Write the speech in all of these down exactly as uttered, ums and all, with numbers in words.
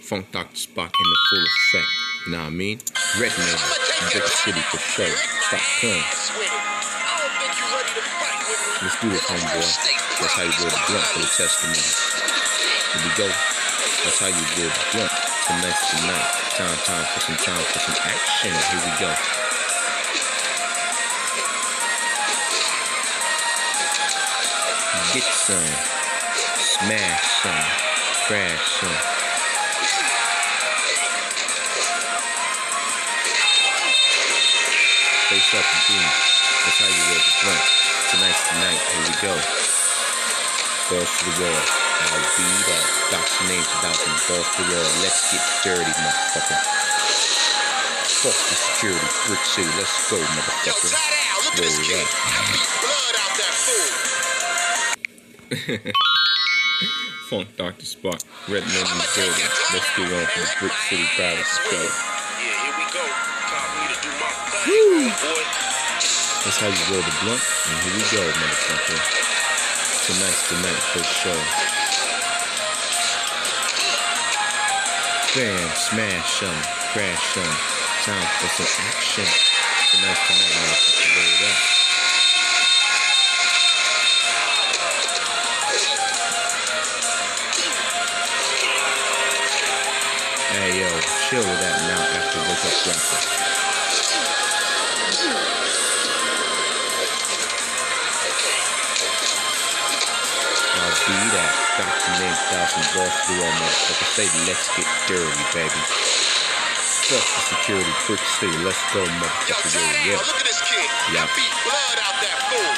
Funk Doctor Spock in the full effect. You know what I mean? Redman, Brick City for sure. Stop playing. Let's do this, homeboy. That's how you roll the blunt for the testimony. Here we go. That's how you roll the blunt. Tonight's tonight. Time, time for some time for some action. Here we go. Get some. Smash some. Crash some. Face up and boom. That's how you roll the blunt. Tonight's tonight. Here we go. Balls to the wall. I'll be that. Doc's name to Dawson. Balls to the wall. Let's get dirty, motherfucker. Fuck the security. Brick City. Let's go, motherfucker. Roll it up. Blood out that fool. Funk Doctor Spock. Redman in the building. Let's get on for the Brick City Battle Show. Yeah, here we go. Time for me to do my Woo! thing, boy. That's how you roll the blunt. And here we go, motherfucker. Tonight's the night for show. Bam, smash some, crash some. Time for some action. Tonight's the night, motherfucker. Roll it up. Hey yo, chill with that now after wake up rapper. I'll be that. Doctor named Thousand Boss through all motherfuckers. Say let's get dirty, baby. Fuck the security, Brick City. Let's go, motherfucker. Yo, Yeah, yeah. look at this kid. Yeah. I beat blood out that fool.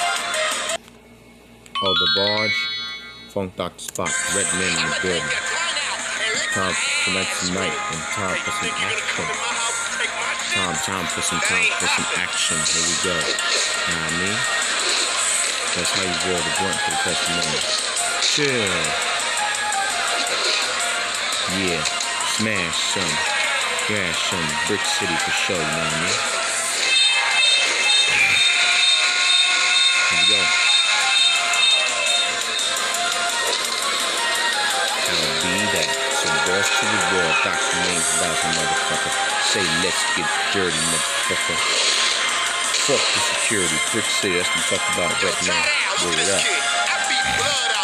Oh, the Barge. Funk Doctor Spock. Redman in the building. Time for tonight's night and time for some action. Time, time for some time for some action. Here we go. You know what I mean? That's how you roll the blunt for the testimony. Chill. Yeah. Smash some. Crash some. Brick City for sure. You know what I mean? Here we go. I'll be that. So boss to the wall, Doctor names about some motherfucker. Say let's get dirty, motherfucker. Fuck the security, Brick City, that's what we talk about right now. Roll it up.